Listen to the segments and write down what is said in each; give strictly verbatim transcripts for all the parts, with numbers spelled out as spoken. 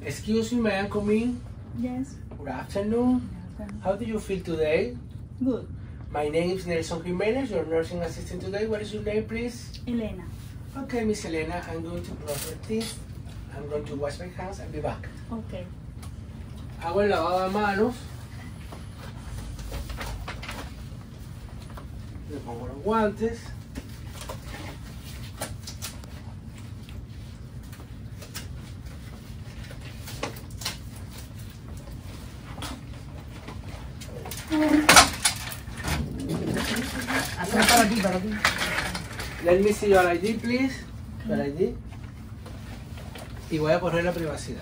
Excuse me, may I come in? Yes. Good afternoon. How do you feel today? Good. My name is Nelson Jimenez, your nursing assistant today. What is your name, please? Elena. Okay, Miss Elena, I'm going to brush your teeth. I'm going to wash my hands and be back. Okay. Hago el lavado de manos. Le pongo los guantes. Para ti, para ti. Let me see your I D, please. Your I D. Y voy a correr la privacidad.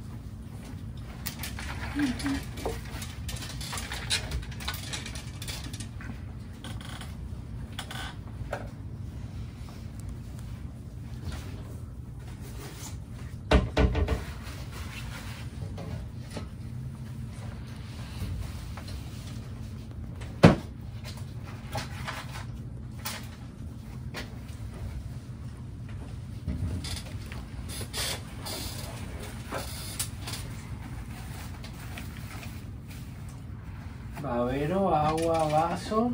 Babero, agua, vaso.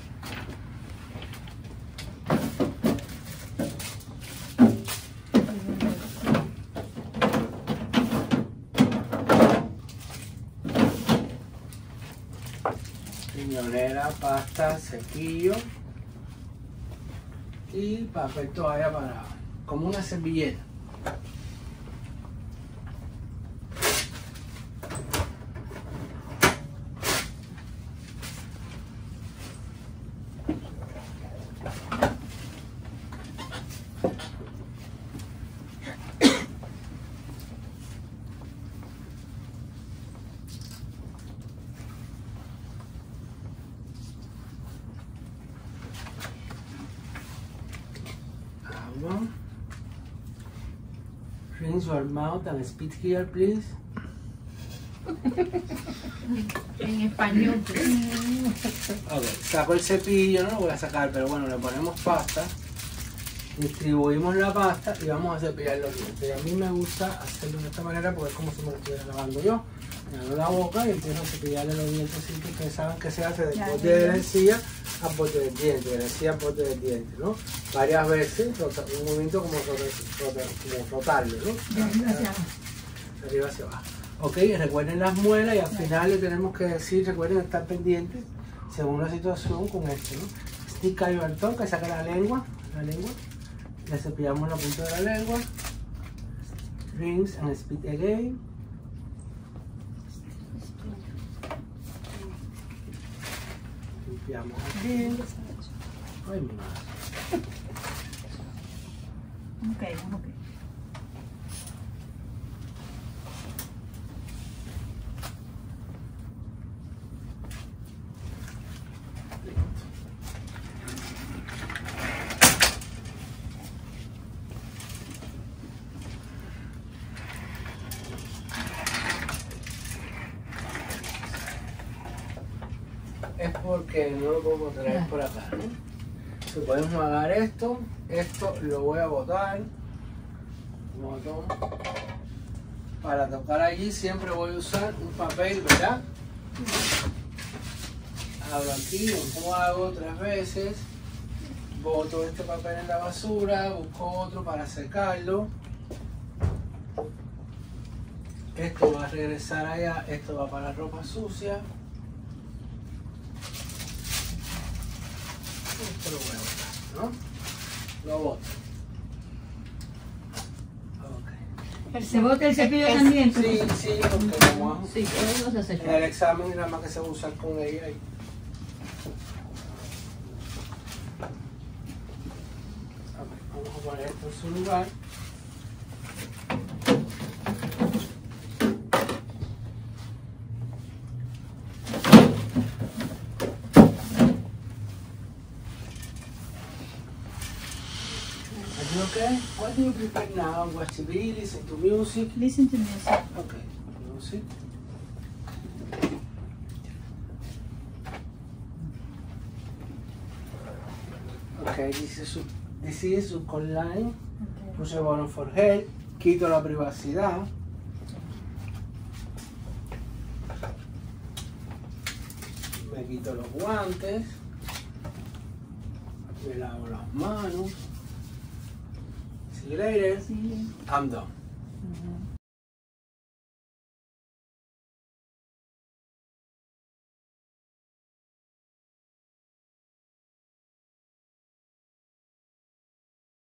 Riñonera, pasta, cepillo. Y papel toalla para, como una servilleta. Rinse your mouth and spit here, please. En español. Ok, saco el cepillo, no lo voy a sacar, pero bueno, le ponemos pasta, distribuimos la pasta y vamos a cepillar los dientes. Y a mí me gusta hacerlo de esta manera porque es como si me lo estuviera lavando yo. Me abro la boca y empiezo a cepillarle los dientes, así que ustedes saben que se hace del Ya, bote ya, de ya. la encía al bote del diente, de la encía al bote del diente, ¿no? Varias veces, rota- un movimiento como, rota- rota- como frotarlo, ¿no? De arriba hacia abajo. De arriba hacia abajo. Ok, recuerden las muelas y al final le tenemos que decir, recuerden estar pendientes según la situación con esto, ¿no? Stick eye your tongue, que saca la lengua, la lengua. Le cepillamos la punta de la lengua. Rinse and spit again. Limpiamos aquí. Ay, mi madre. Ok, ok. Es porque no lo puedo traer por acá, ¿no? Si podemos agarrar esto, esto lo voy a botar. Botón. Para tocar allí siempre voy a usar un papel, ¿verdad? Abro aquí, enjuago tres veces, boto este papel en la basura, busco otro para secarlo. Esto va a regresar allá, esto va para la ropa sucia. Esto lo voy a botar, ¿no? Lo boto. Ok. ¿Se bota el cepillo también? Sí, sí, porque como Sí, eso se hace. en el examen nada más que se usa con ella ahí. Ok, vamos a poner esto en su lugar. Are you okay? What do you prefer now? Watch T V, listen to music? Listen to music. Okay, music. Okay, this is this is online. Okay. Puse button for help. Quito la privacidad. Me quito los guantes. Me lavo las manos. See you later. Sí. I'm done. Ujú.